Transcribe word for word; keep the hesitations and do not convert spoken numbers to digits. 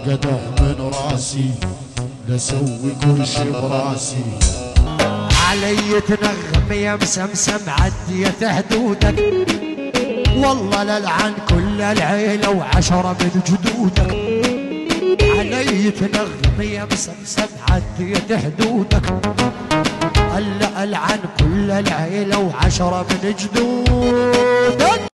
قدح من راسي لسوي كل شي براسي. علي تنغم يا مسمسم عديت حدودك، والله للعن كل العيلة وعشرة من جدودك. علي تنغم يا مسمسم عديت حدودك، ألا ألعن كل العيلة وعشرة من جدودك.